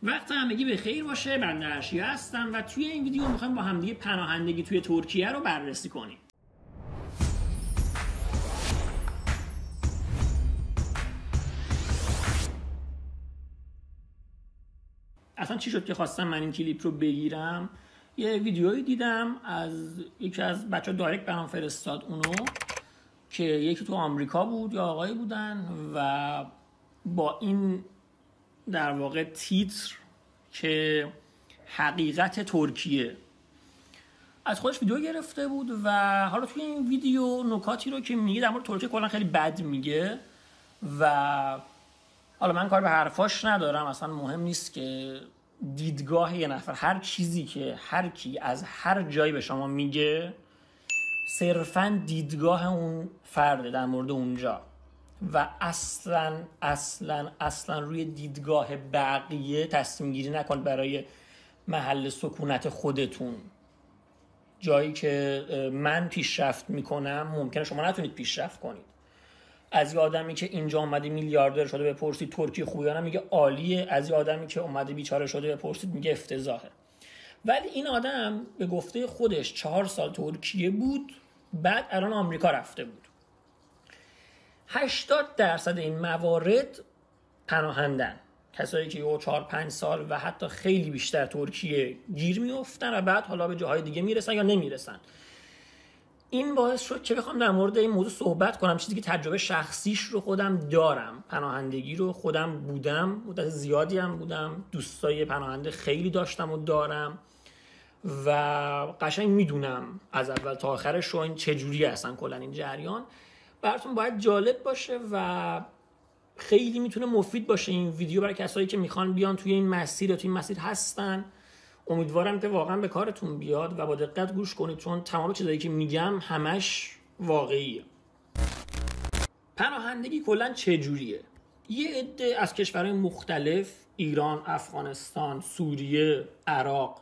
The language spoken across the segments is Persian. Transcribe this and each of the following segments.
وقت همگی به خیر باشه. بنده ارشیا هستم و توی این ویدیو میخوایم با همدیگه پناهندگی توی ترکیه رو بررسی کنیم. اصلا چی شد که خواستم من این کلیپ رو بگیرم؟ یه ویدیویی دیدم از یکی از بچه‌ها دایرکت برام فرستاد اونو، که یکی تو آمریکا بود یا آقایی بودن و با این در واقع تیتر که حقیقت ترکیه از خودش ویدیو گرفته بود و حالا توی این ویدیو نکاتی رو که میگه در مورد ترکیه کلا خیلی بد میگه و حالا من کار به حرفاش ندارم، اصلا مهم نیست که دیدگاه یه نفر، هر چیزی که هر کی از هر جایی به شما میگه صرفاً دیدگاه اون فرده در مورد اونجا و اصلا روی دیدگاه بقیه تصمیم گیری نکن برای محل سکونت خودتون. جایی که من پیشرفت میکنم ممکنه شما نتونید پیشرفت کنید. از یه آدمی که اینجا اومده میلیاردر شده بپرسید ترکیه خوبه یا نه میگه عالیه، از یه آدمی که اومده بیچاره شده بپرسید میگه افتضاحه. ولی این آدم به گفته خودش 4 سال ترکیه بود، بعد الان آمریکا رفته بود. 80% این موارد پناهندن، کسایی که 4-5 سال و حتی خیلی بیشتر ترکیه گیر میافتن و بعد حالا به جاهای دیگه میرسن یا نمیرسن. این باعث شد که بخوام در مورد این موضوع صحبت کنم، چیزی که تجربه شخصیش رو خودم دارم، پناهندگی رو خودم بودم، مدت زیادی هم بودم، دوستای پناهنده خیلی داشتم و دارم و قشنگ میدونم از اول تا آخرش رو این چجوری اصلا کلا این جریان براتون باید جالب باشه و خیلی میتونه مفید باشه این ویدیو برای کسایی که میخوان بیان توی این مسیر یا توی این مسیر هستن. امیدوارم که واقعا به کارتون بیاد و با دقت گوش کنید، چون تمام چیزایی که میگم همش واقعیه. پناهندگی کلا چجوریه؟ یه عده از کشورهای مختلف، ایران، افغانستان، سوریه، عراق،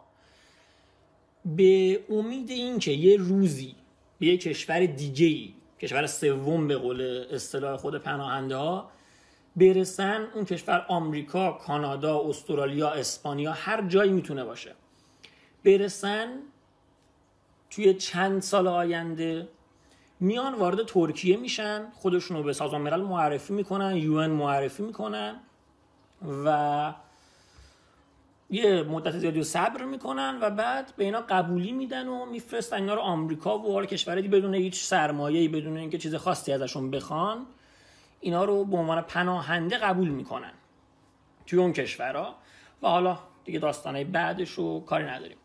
به امید این که یه روزی به یه کشور دیگه‌ای، کشور سوم به قول اصطلاح خود پناهنده ها، برسن. اون کشور آمریکا، کانادا، استرالیا، اسپانیا، هر جایی میتونه باشه. برسن توی چند سال آینده میان وارد ترکیه میشن، خودشونو به سازمان ملل معرفی میکنن، UN معرفی میکنن و یه مدت زیادی صبر میکنن و بعد به اینا قبولی میدن و میفرستن اینا رو آمریکا و هر کشوری بدون هیچ سرمایه‌ای، بدون اینکه چیز خاصی ازشون بخوان، اینا رو به عنوان پناهنده قبول میکنن توی اون کشورها و حالا دیگه داستانای بعدش رو کاری نداریم.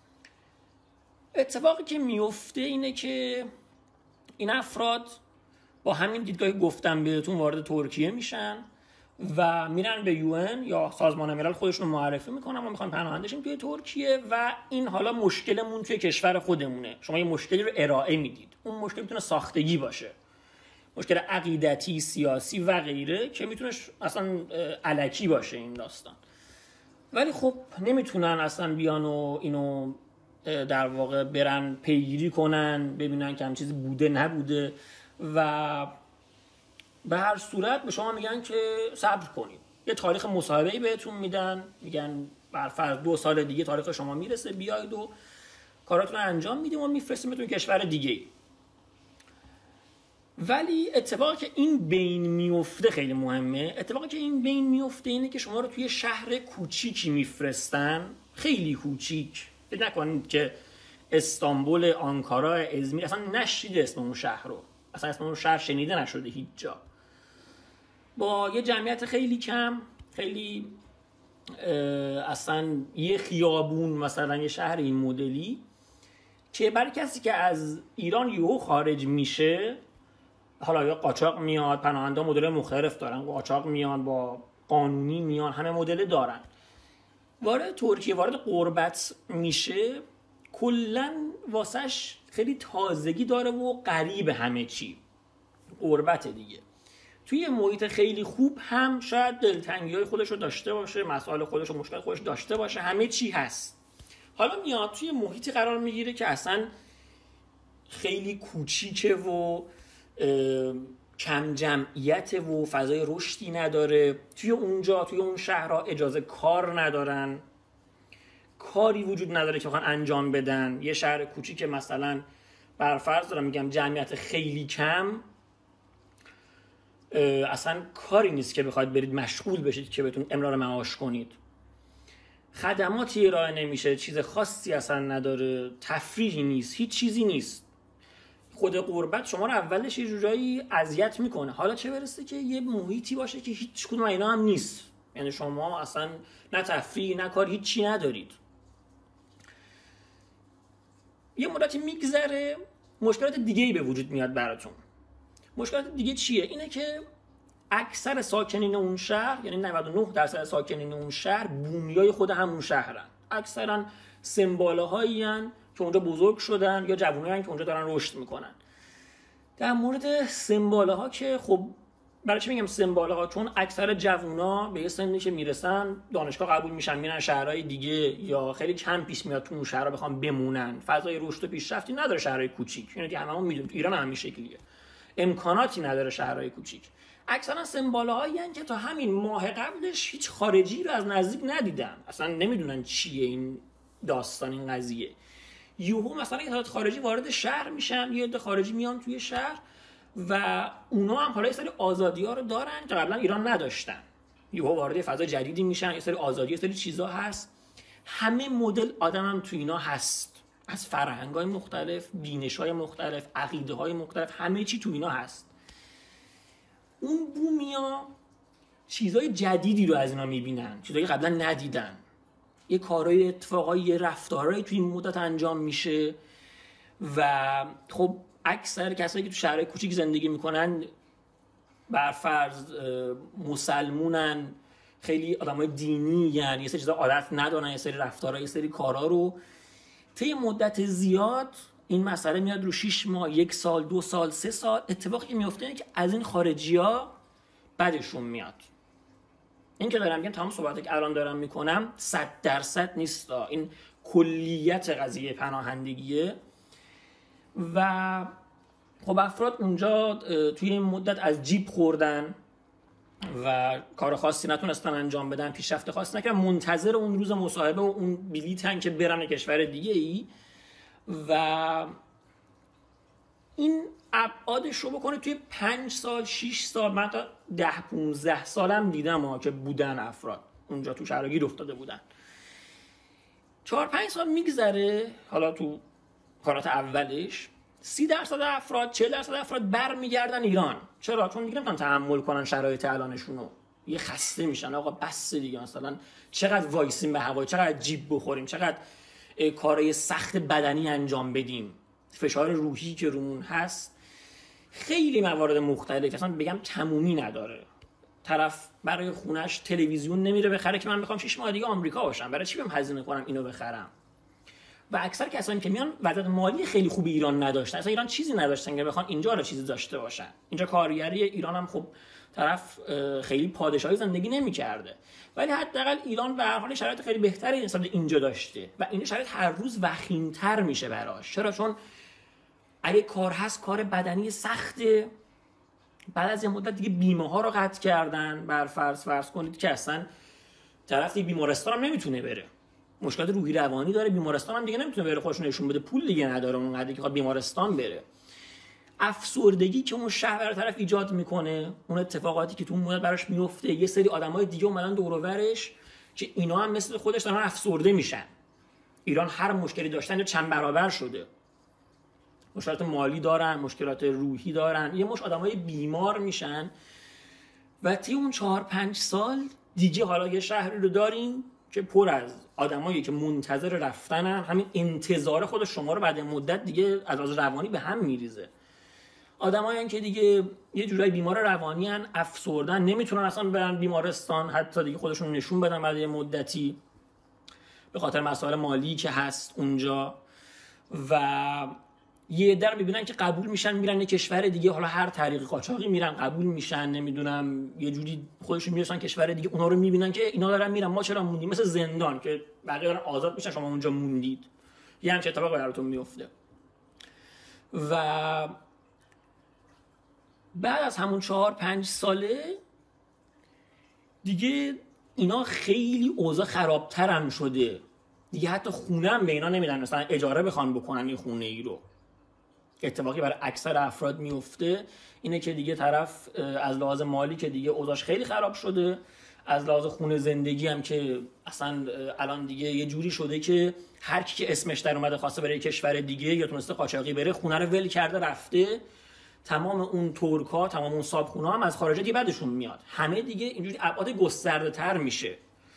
اتفاقی که میفته اینه که این افراد با همین دیدگاهی گفتم بهتون وارد ترکیه میشن و میرن به UN یا سازمان ملل خودشون معرفی میکنن ما میخوایم پناهنده شیم توی ترکیه و این حالا مشکلمون توی کشور خودمونه. شما یه مشکلی رو ارائه میدید، اون مشکل میتونه ساختگی باشه، مشکل عقیدتی، سیاسی و غیره که میتونه اصلا الکی باشه این داستان. ولی خب نمیتونن اصلا بیان و اینو در واقع برن پیگیری کنن، ببینن که هم چیزی بوده نبوده و به هر صورت به شما میگن که صبر کنید. یه تاریخ مصاحبه‌ای بهتون میدن، میگن برفرض 2 سال دیگه تاریخ شما میرسه، بیاید و کاراتون رو انجام میدیم و میفرستیمتون کشور دیگه. ولی اتفاقی که این بین میفته خیلی مهمه. اتفاقی که این بین میفته اینه که شما رو توی شهر کوچیکی میفرستن، خیلی کوچیک. فکر نکنید که استانبول، آنکارا، ازمیر، اصلا نشید اسم اون شهر رو، اصلا اسم اون شهر شنیده نشده هیچ جا. با یه جمعیت خیلی کم، خیلی اصلا یه خیابون، مثلا یه شهر این مدلی که برای کسی که از ایران یهو خارج میشه، حالا یا قاچاق میاد، پناهنده مدل مختلف دارن، قاچاق میان، با قانونی میان، همه مدل دارن، وارد ترکیه، وارد غربت میشه، کلن واسش خیلی تازگی داره و غریب همه چی، غربت دیگه. توی محیط خیلی خوب هم شاید دلتنگی‌های خودش رو داشته باشه، مسائل خودش و مشکل خودش داشته باشه، همه چی هست. حالا میاد توی محیطی قرار میگیره که اصلا خیلی کوچیکه و کم جمعیت و فضای رشدی نداره. توی اونجا توی اون شهرها اجازه کار ندارن، کاری وجود نداره که بخوان انجام بدن. یه شهر کوچیک مثلا برفرض دارم میگم جمعیت خیلی کم، اصلا کاری نیست که بخواید برید مشغول بشید که بهتون امرار معاش کنید. خدماتی ارائه نمیشه، چیز خاصی اصلا نداره، تفریحی نیست، هیچ چیزی نیست. خود غربت شما رو اولش یه جورایی اذیت میکنه، حالا چه برسه که یه محیطی باشه که هیچ کدوم اینا هم نیست، یعنی شما اصلا نه تفریح نه کار هیچی ندارید. یه مدتی میگذره، مشکلات دیگه‌ای به وجود میاد براتون. مشکلات دیگه چیه؟ اینه که اکثر ساکنین اون شهر، یعنی 99% ساکنین اون شهر بومیای خود همون شهرن. اکثرا سمباله هن که اونجا بزرگ شدن یا جوونایی هن که اونجا دارن رشد میکنن. در مورد سمباله ها که خب برای چی میگم سمباله ها؟ چون اکثر جوونا به یه سنی که میرسن دانشگاه قبول میشن، میرن شهرهای دیگه، یا خیلی کم پیش میاد تو اون شهرها بخوام بمونن. فضای رشد و پیشرفتی نداره شهرهای کوچیک، اینو دیگه هممون میدونیم، تو ایران هم همین شکلیه، امکاناتی نداره شهرهای کوچیک. اکثرا سمباله هایی هستن که تا همین ماه قبلش هیچ خارجی رو از نزدیک ندیدن، اصلا نمیدونن چیه این داستان، این قضیه. یوهو مثلا یه خارجی وارد شهر میشن، یه عده خارجی میان توی شهر و اونا هم حالا یه سری آزادی‌ها رو دارن که قبلا ایران نداشتن. یوهو وارد فضا جدیدی میشن، یه سری آزادی، یه سری چیزا هست. همه مدل آدم هم تو اینا هست، از فرهنگ‌های مختلف، بینش‌های مختلف، عقیده‌های مختلف، همه چی تو اینا هست. اون بومیا چیزای جدیدی رو از اینا میبینن، چیزایی قبلا ندیدن. یه کارهای، اتفاقایی، یه رفتارهایی توی این مدت انجام میشه و خب اکثر کسایی که تو شهرهای کوچیک زندگی میکنن برفرض مسلمونن، خیلی آدمای دینی، یعنی یه سری چیزا عادت ندارن، یه سری رفتارها، یه سری کارا رو طی مدت زیاد این مسئله میاد رو 6 ماه، 1 سال، 2 سال، 3 سال. اتفاقی میفته اینه که از این خارجی‌ها بدشون میاد. این که دارم میگم تمام صحبتی که الان دارم میکنم 100% نیست، این کلیت قضیه پناهندگیه. و خب افراد اونجا توی این مدت از جیب خوردن و کار خاصی نتونستن انجام بدن، پیشرفت خاصی نکردن، منتظر اون روز مصاحبه و اون بلیطن که برن کشور دیگه ای. و این ابعادش رو بکنه توی 5 سال 6 سال، من تا 10-15 سالم دیدم که بودن افراد اونجا تو شهر گیر افتاده بودن. 4-5 سال میگذره، حالا تو کارات اولش 30% افراد 40% افراد برمیگردن ایران. چرا؟ چون دیگه نمیتونن تحمل کنن شرایط الانشونو، یه خسته میشن، آقا بس دیگه، مثلا چقدر وایسیم به هوا، چقدر جیب بخوریم، چقدر کارهای سخت بدنی انجام بدیم، فشار روحی که رومون هست، خیلی موارد مختلف اصلا بگم تمومی نداره. طرف برای خونش تلویزیون نمیره بخره که من بخوام 6 ماه دیگه آمریکا باشم، برای چی بیام هزینه کنم اینو بخرم؟ و اکثر کسانی که میان وضعیت مالی خیلی خوبی ایران نداشتن، اصلا ایران چیزی نداشتن که بخوان اینجا رو چیزی داشته باشن. اینجا کارگری ایران هم خب طرف خیلی پادشاهی زندگی نمی‌کرده، ولی حداقل ایران به هر حال شرایط خیلی بهتری نسبت اینجا داشته و این شرایط هر روز وخیم‌تر میشه براش. چرا؟ چون اگه کار هست، کار بدنی سخته، بعد از یه مدت دیگه بیمه ها رو قطع کردن. فرض کنید که اصلا طرف دیگه بیمارستان هم نمیتونه بره، مشکلات روحی روانی داره، بیمارستان هم دیگه نمیتونه بره خودش نشون بده، پول دیگه نداره اونقدر که بیمارستان بره. افسردگی که اون شهر طرف ایجاد میکنه، اون اتفاقاتی که تو اون مدت براش میفته، یه سری آدمای دیگه اومدن دور و برش که اینا هم مثل خودش دارن افسرده میشن. ایران هر مشکلی داشتن یا چند برابر شده، مشکلات مالی دارن، مشکلات روحی دارن، یه مش آدمای بیمار میشن. و طی اون 4-5 سال دیگه حالا یه شهری رو داریم که پر از آدمایی که منتظر رفتنن، همین انتظار خود شما رو بعد مدت دیگه از روانی به هم میریزه. آدمایی که دیگه یه جورایی بیمار روانی ان، افسردن، نمیتونن اصلا برن بیمارستان، حتی دیگه خودشون نشون بدن بعد یه مدتی به خاطر مسائل مالی که هست اونجا. و یه در میبینن که قبول میشن میرن یه کشور دیگه، حالا هر طریق قاچاقی میرن قبول میشن، نمیدونم یه جوری خودشون میرسن کشور دیگه، اونا رو میبینن که اینا دارن میرن، ما چرا موندیم؟ مثل زندان که بقیه دارن آزاد میشن، شما اونجا موندید. یه همچین اتفاقی براتون میفته. و بعد از همون 4-5 ساله دیگه اینا خیلی اوضاع خرابتر هم شده دیگه، حتی خونه هم به اینا نمیدن مثلا اجاره بخوان بکنن این خونه ای رو. اتفاقی برای اکثر افراد میفته اینه که دیگه طرف از لحاظ مالی که دیگه اوضاعش خیلی خراب شده، از لحاظ خونه زندگی هم که اصلا الان دیگه یه جوری شده که هر کی که اسمش در اومده خواسته بره کشور دیگه یا تونسته قاچاقی بره، خونه رو ول کرده رفته. تمام اون ترک‌ها، تمام اون صابخونه‌ها هم از خارج دیگه بعدشون میاد، همه دیگه اینجوری ابعاد گسترده‌تر میشه.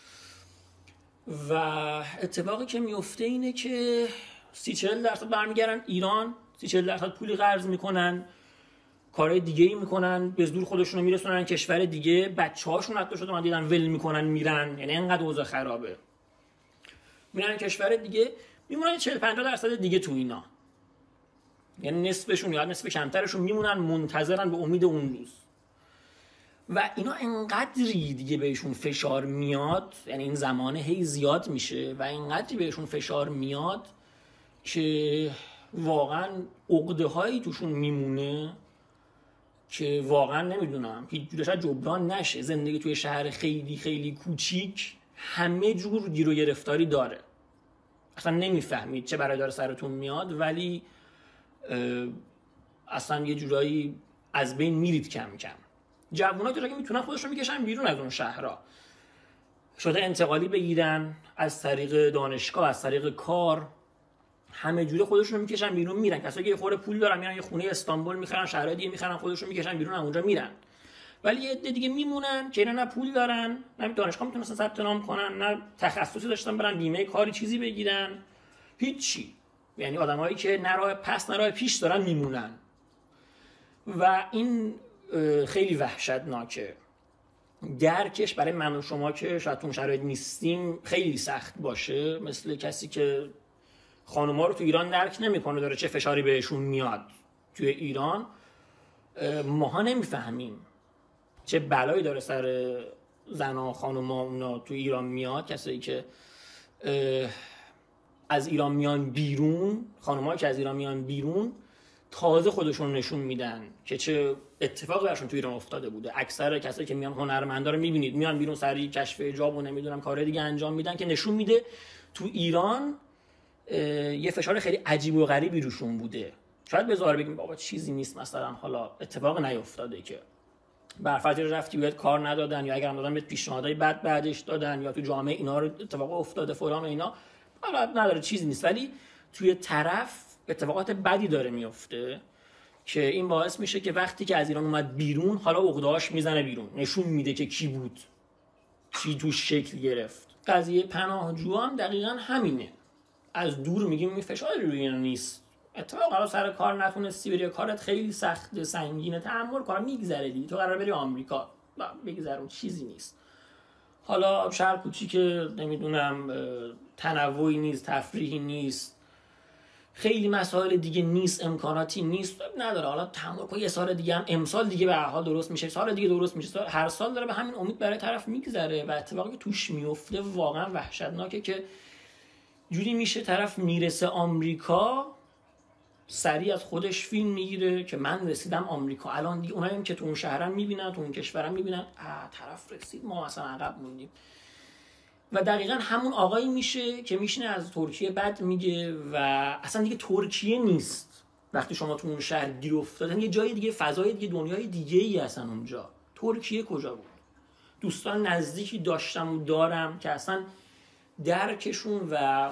و اتفاقی که میفته اینه که 30-40% برمیگردن ایران، 30-40% پولی قرض میکنن، کارهای دیگه ای میکنن، به زور خودشونو میرسونن کشور دیگه. بچه‌هاشون حتی شده من دیدم ول میکنن میرن، یعنی انقدر اوضاع خرابه، میرن کشور دیگه، میمونن 40-50% دیگه تو اینا، یعنی نصفشون یا نصف کمترشون میمونن منتظرن به امید اون روز. و اینا انقدری دیگه بهشون فشار میاد، یعنی این زمانه هی زیاد میشه و انقدری بهشون فشار میاد که واقعا عقده هایی توشون میمونه که واقعا نمیدونم هیچ جورش جبران نشه. زندگی توی شهر خیلی خیلی کوچیک همه جور گیر و گرفتاری داره، اصلا نمیفهمید چه برای داره سرتون میاد، ولی اصلا یه جورایی از بین میرید کم کم. جوونا که میتونن خودشون میکشن بیرون از اون شهرها، شده انتقالی بگیرن از طریق دانشگاه، از طریق کار، همه جوره خودشون میکشن بیرون میرن. کسایی که یه خورده پول دارن میرن یه خونه استانبول میخرن، شهرهای دیگه میخرن، خودشون میکشن بیرون، اونجا میرن. ولی یه عده دیگه میمونن که اینا نه پول دارن، نه دانشگاه میتونن ثبت نام کنن، نه تخصصی داشتن برن بیمه کاری چیزی بگیرن، هیچی. یعنی آدمایی که نه راه پس نه راه پیش دارن میمونن. و این خیلی وحشتناکه. درکش برای من و شما که شاید اون شرایط نیستیم خیلی سخت باشه، مثل کسی که خانوما رو تو ایران درک نمیکنه داره چه فشاری بهشون میاد توی ایران. ماها نمیفهمیم چه بلایی داره سر زنا خانوما اونا تو ایران میاد. کسایی که از ایران میان بیرون، خانومایی که از ایران میان بیرون تازه خودشون نشون میدن که چه اتفاقی براشون تو ایران افتاده بوده. اکثر کسایی که میان هنرمندا رو میبینید میان بیرون سری کشف حجاب و نمیدونم کارهای دیگه انجام میدن که نشون میده تو ایران یه فشار خیلی عجیب و غریبی روشون بوده. شاید به ظاهر بگیم بابا چیزی نیست، مثلا حالا اتفاق نیفتاده که برفرض رفتی بهت کار ندادن، یا اگر هم دادن بهت پیشنهادهای بد بعدش دادن، یا تو جامعه اینا رو اتفاق افتاده فلان اینا، حالا نداره چیزی نیست. ولی توی طرف اتفاقات بدی داره میفته که این باعث میشه که وقتی که از ایران اومد بیرون حالا عقده‌اش میزنه بیرون، نشون میده که کی بود، چی توش شکل گرفت. قضیه پناهجو هم دقیقاً همینه. از دور میگیم این فشاری روی اینا نیست، اتفاقا حالا سر کار نتونستی بری، کارت خیلی سخت سنگینه، تحمل کار میگذره دیگه، تو قرار بری آمریکا بگذرون، چیزی نیست. حالا شهر کوچیک نمیدونم تنوعی نیست، تفریحی نیست، خیلی مسائل دیگه نیست، امکاناتی نیست، نداره. حالا تحمل کن، یه سال دیگه هم امسال دیگه به هر حال درست میشه، سال دیگه درست میشه، هر سال داره به همین امید برای طرف میگذره. و اتفاقی که توش میفته واقعا وحشتناکه که جوری میشه طرف میرسه آمریکا سریع از خودش فیلم میگیره که من رسیدم آمریکا. الان دیگه اونایی که تو اون شهرن میبینن، تو اون کشورن میبینن طرف رسید، ما مثلا عقب موندیم. و دقیقاً همون آقایی میشه که میشینه از ترکیه بد میگه و اصلا دیگه ترکیه نیست. وقتی شما تو اون شهر گیر افتادن، یه جای دیگه، فضای دیگه، دنیای دیگه ای اصلا اونجا. ترکیه کجا بود؟ دوستان نزدیکی داشتم و دارم که اصلا درکشون و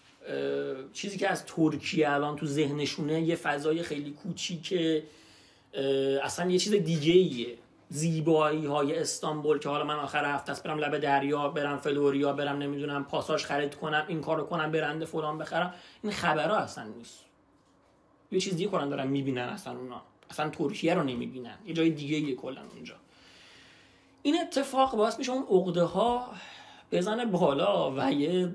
چیزی که از ترکیه الان تو ذهنشونه یه فضای خیلی کوچیکه، اصلا یه چیز دیگه ایه. زیبایی های استانبول که حالا من آخر هفته است برم لب دریا، برم فلوریا، برم نمیدونم پاساژ خرید کنم، این کارو کنم، برنده فلان بخرم، این خبرها اصلا نیست. یه چیز دیگه کردن دارن میبینن، اصلا اونا اصلا ترکیه رو نمیبینن، یه جای دیگه ایه کلا اونجا. این اتفاق باعث میشه اون عقده ها بزنه بالا و یه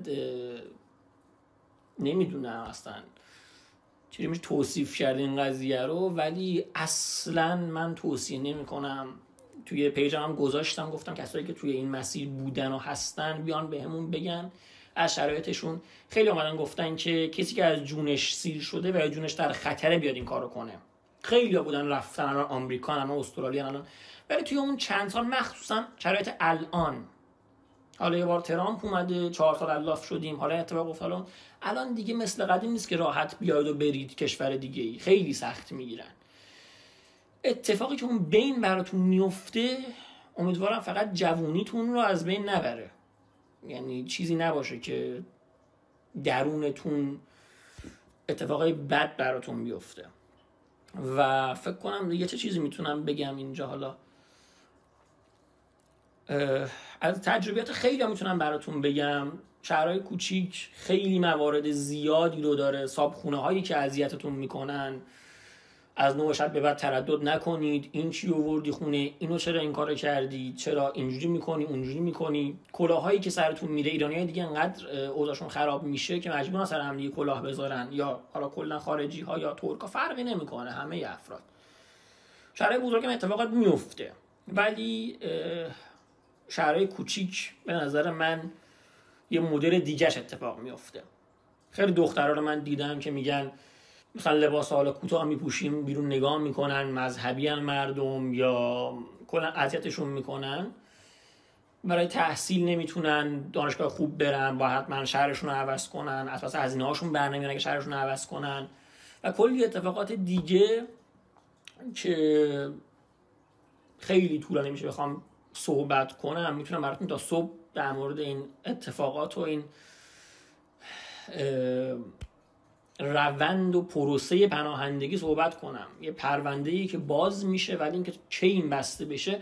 نمیدونم اصلا چیزی میشه توصیف کرد این قضیه رو، ولی اصلا من توصیه نمی کنم. توی پیجم هم گذاشتم، گفتم کسایی که توی این مسیر بودن و هستن بیان بهمون بگن از شرایطشون. خیلی اومدن گفتن که کسی که از جونش سیر شده و جونش در خطره بیاد این کارو کنه. خیلی ها بودن رفتن الان آمریکا، الان استرالیا، الان. ولی توی اون چند سال مخصوصا شرایط الان، حالا یه بار ترامپ اومده 4 سال الاف شدیم، حالا اتفاق افتاد، الان دیگه مثل قدیم نیست که راحت بیاید و برید کشور دیگه ای، خیلی سخت میگیرن. اتفاقی که اون بین براتون میفته، امیدوارم فقط جوونیتون رو از بین نبره، یعنی چیزی نباشه که درونتون اتفاقای بد براتون بیفته. و فکر کنم دیگه چه چیزی میتونم بگم اینجا. حالا از تجربیات خیلی ها میتونم براتون بگم. شهرهای کوچیک خیلی موارد زیادی رو داره، صابخونه هایی که اذیتتون میکنن. از 9 شب به بعد تردد نکنید، این چی آوردی خونه، اینو چرا این کارو کردی، چرا اینجوری میکنی اونجوری میکنی. کلاهایی که سرتون میره، ایرانی‌ها دیگه انقدر اوضاعشون خراب میشه که مجبورن سر هم دیگه کلاه بذارن، یا حالا کلا خارجی ها یا ترکا، فرقی نمیکنه، همه افراد. شهرهای بزرگ اتفاقات میفته، ولی شهرهای کوچیک به نظر من یه مدل دیگه‌اش اتفاق میفته. خیلی دخترها رو من دیدم که میگن مثلا لباس حالا کوتاه میپوشیم بیرون نگاه میکنن، مذهبی ان مردم، یا کلا اذیتشون میکنن، برای تحصیل نمیتونن دانشگاه خوب برن، با حتما شهرشون رو عوض کنن، اساس هزینه هاشون برنمیاد که شهرشون رو عوض کنن، و کلی اتفاقات دیگه که خیلی طولانی میشه بخوام صحبت کنم. میتونم براتون تا صبح در مورد این اتفاقات و این روند و پروسه پناهندگی صحبت کنم. یه پرونده‌ای که باز میشه، ولی اینکه چه این بسته بشه،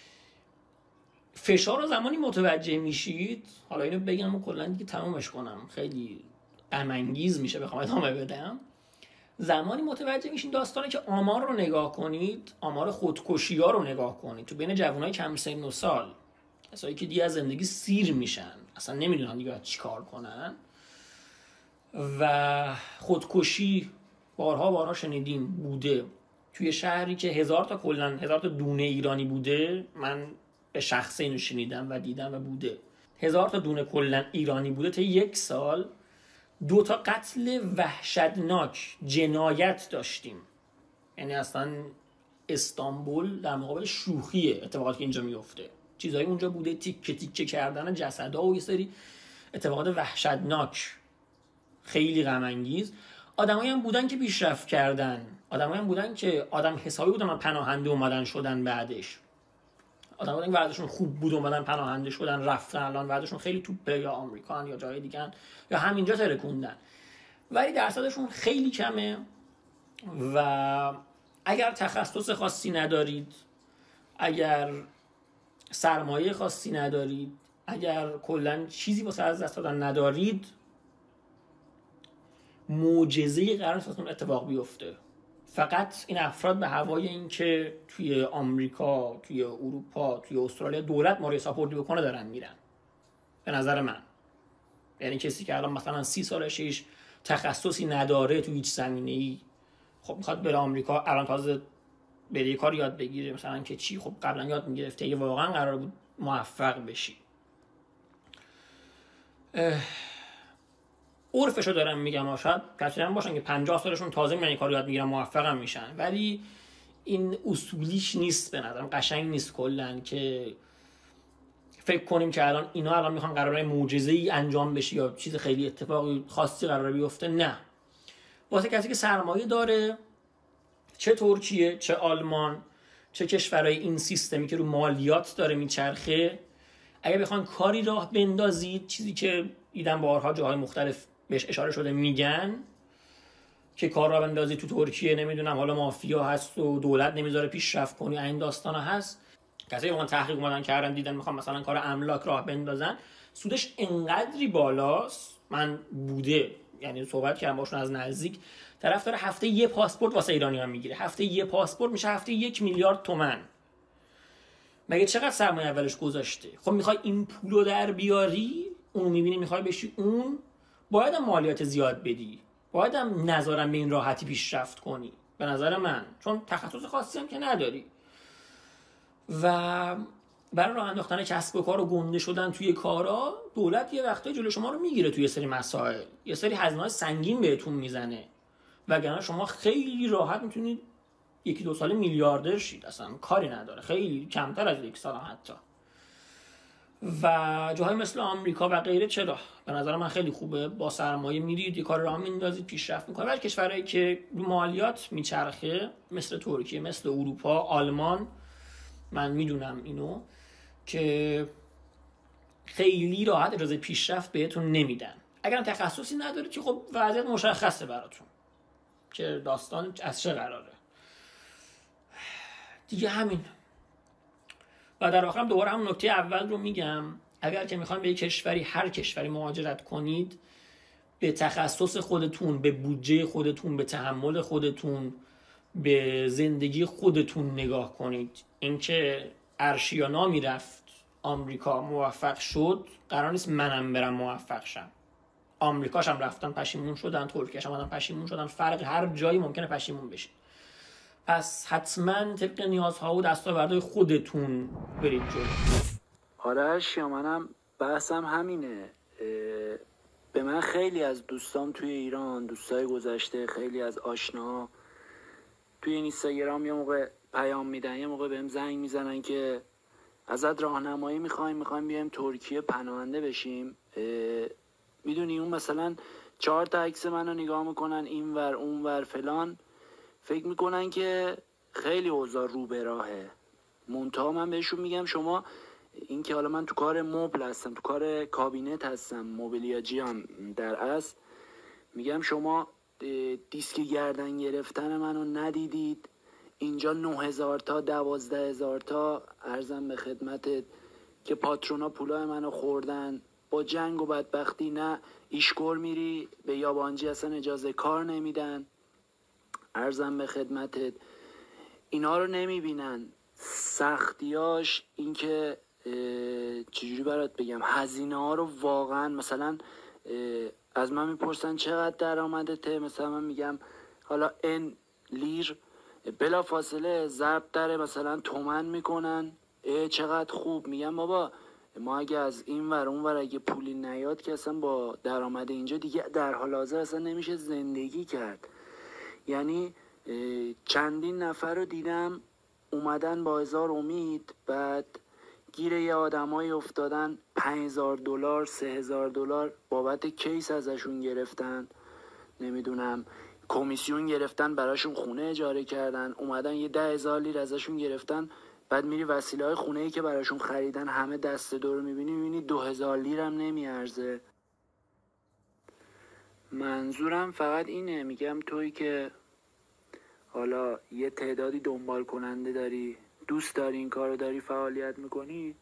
فشار رو زمانی متوجه میشید. حالا اینو بگم و کلا دیگه تمامش کنم، خیلی غم انگیز میشه بخوام ادامه بدم. زمانی متوجه میشین داستانی که آمار رو نگاه کنید، آمار خودکشی ها رو نگاه کنید تو بین جوانای کم سن و سال، کسایی که دیگه از زندگی سیر میشن، اصلا نمیدونن دیگه چی کار کنن. و خودکشی بارها شنیدیم بوده توی شهری که 1000 تا دونه ایرانی بوده. من به شخص اینو شنیدم و دیدم و بوده 1000 تا دونه کلا ایرانی بوده تا 1 سال. 2 تا قتل وحشتناک، جنایت داشتیم. یعنی اصلا استانبول در مقابل شوخیه اتفاقاتی که اینجا میفته. چیزایی اونجا بوده، تیکه تیکه کردن جسدا و یه سری اتفاقات وحشتناک، خیلی غم انگیز. آدمایی هم بودن که پیشرفت کردن، آدمایی هم بودن که آدم حسابی بودن پناهنده اومدن شدن بعدش. آدمایی بودن که وضعشون خوب بود اومدن پناهنده شدن رفتن، الان وضعشون خیلی توپه، یا آمریکان یا جای دیگه یا همینجا ترکوندن. ولی درصدشون خیلی کمه. و اگر تخصص خاصی ندارید، اگر سرمایه خاصی ندارید، اگر کلا چیزی واسه از دست دادن ندارید، معجزه‌ای قرار است اتفاق بیفته. فقط این افراد به هوای این که توی آمریکا، توی اروپا، توی استرالیا دولت ما رو ساپورت بکنه دارن میرن، به نظر من. یعنی کسی که الان مثلا 30 سالشه تخصصی نداره تو هیچ زمینه‌ای، خب میخواد بره آمریکا، الان تازه بره یه کار یاد بگیره، مثلا که چی، خب قبلا یاد میگرفته، یه واقعا قرار بود موفق بشی. عرفشو دارم میگم، شاید کسایی هم باشن که 50 سالشون تازه میان کار یاد میگیرن موفقم میشن، ولی این اصولیش نیست. به نظرم قشنگ نیست کلا که فکر کنیم که الان میخوان قراره معجزه‌ای انجام بشه یا چیز خیلی اتفاقی خاصی قراره بیفته. نه، واسه کسی که سرمایه داره، چه ترکیه، چه آلمان، چه کشورهای این سیستمی که رو مالیات داره میچرخه، اگه بخوان کاری راه بندازید، چیزی که دیدن بارها جاهای مختلف بهش اشاره شده میگن که کار راه بندازید تو ترکیه، نمیدونم حالا مافیا هست و دولت نمیذاره پیشرفت کنی، این داستانا هست. کسایی که تحقیق اومدن کردن دیدن میخوان مثلا کار املاک راه بندازن، سودش انقدری بالاست. من بوده، یعنی صحبت کردم باشون از نزدیک، طرف داره هفته یه پاسپورت واسه ایرانی‌ها میگیره. هفته یه پاسپورت میشه هفته 1 میلیارد تومان. مگه چقدر سرمایه اولش گذاشته؟ خب میخوای این پولو در بیاری، اون میبینی میخوای بشی اون، باید هم مالیات زیاد بدی، باید هم نظارم به این راحتی پیشرفت کنی به نظر من، چون تخصص خاصی هم که نداری. و برای راه انداختن کسب و کار و گنده شدن توی کارا، دولت یه وقتایی جلوی شما رو میگیره توی یه سری مسائل، یه سری هزینه‌های سنگین بهتون میزنه، وگرنه شما خیلی راحت میتونید 1-2 سال میلیاردر شید، اصلا کاری نداره، خیلی کمتر از 1 سال حتی. و جاهای مثل آمریکا و غیره چرا به نظر من خیلی خوبه، با سرمایه میرید یه کار راه میندازید پیشرفت میکنه. ولی کشورهایی که رو مالیات میچرخه مثل ترکیه، مثل اروپا، آلمان، من میدونم اینو که خیلی راحت اجازه پیشرفت بهتون نمیدن. اگر تخصصی ندارید که خب وضعیت مشخصه براتون که داستان از چه قراره دیگه، همین. و در آخرم دوباره هم نکته اول رو میگم، اگر که میخواین به یک کشوری، هر کشوری مهاجرت کنید، به تخصص خودتون، به بودجه خودتون، به تحمل خودتون، به زندگی خودتون نگاه کنید. اینکه ارشیانا میرفت آمریکا موفق شد، قرار نیست منم برم موفق شم. آمریکاش هم رفتن پشیمون شدن، ترکیه‌اش هم پشیمون شدن، فرق هر جایی ممکنه پشیمون بشید. پس حتما طبق نیازها و دستاوردهای خودتون برید جلو. آرش یا منم بحثم همینه. به من خیلی از دوستام توی ایران، دوستای گذشته، خیلی از آشنا توی اینستاگرام یه موقع پیام میدن، یه موقع بهم زنگ میزنن که ازت راهنمایی میخوایم بیایم ترکیه پناهنده بشیم. میدونی اون مثلا 4 تا عکس منو نگاه میکنن اینور اونور فلان، فکر میکنن که خیلی اوضاع رو به راهه. منتها من بهشون میگم شما این که حالا من تو کار مبل هستم، تو کار کابینت هستم، موبیلیاجی هم در اصل، میگم شما دیسک گردن گرفتن منو ندیدید. اینجا 9,000 تا 12,000 تا ارزم به خدمتت که پاترونا پولای منو خوردن با جنگ و بدبختی. نه ایشکور میری به یابانجی اصلا اجازه کار نمیدن. ارزم به خدمتت اینا رو نمیبینن. سختیاش این که چجوری برات بگم، هزینه ها رو واقعا مثلا از من میپرسن چقدر درآمدته، مثلا من میگم حالا ان لیر، بلا فاصله ضرب در مثلا تومن میکنن. چقدر خوب. میگم بابا ما اگه از این ور اون ور اگه پولی نیاد که اصلا با درآمد اینجا دیگه در حال حاضر اصلا نمیشه زندگی کرد. یعنی چندین نفر رو دیدم اومدن با 1000 امید، بعد گیر یه آدمایی افتادن 5,000 دلار 3,000 دلار بابت کیس ازشون گرفتن، نمیدونم کمیسیون گرفتن براشون خونه اجاره کردن، اومدن یه 10,000 لیر ازشون گرفتن. بعد میری وسیله های خونه‌ای که براشون خریدن همه دست دور میبینی 2,000 لیر هم نمیارزه. منظورم فقط اینه، میگم تویی که حالا یه تعدادی دنبال کننده داری، دوست داری این کارو داری فعالیت میکنی،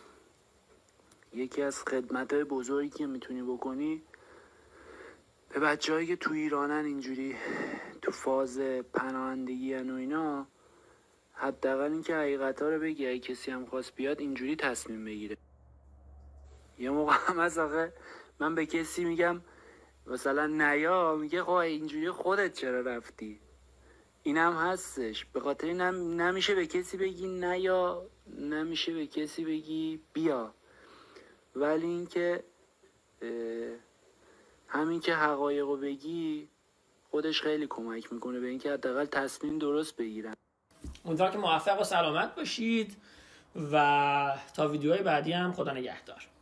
یکی از خدمت‌های بزرگی که میتونی بکنی به بچه‌هایی که تو ایرانن اینجوری تو فاز پناهندگی و اینا، حداقل این که حقیقتا رو بگی. اگه کسی هم خواست بیاد اینجوری تصمیم بگیره. یه موقع هم از آخه من به کسی میگم مثلا نیا، میگه خب اینجوری خودت چرا رفتی. اینم هستش. به خاطر اینم نمیشه به کسی بگی نیا، نمیشه به کسی بگی بیا. ولی این که همین که حقایقو بگی خودش خیلی کمک میکنه به این که حداقل تصمیم درست بگیرن. امیدوارم که موفق و سلامت باشید و تا ویدیوهای بعدی هم خدا نگهدار.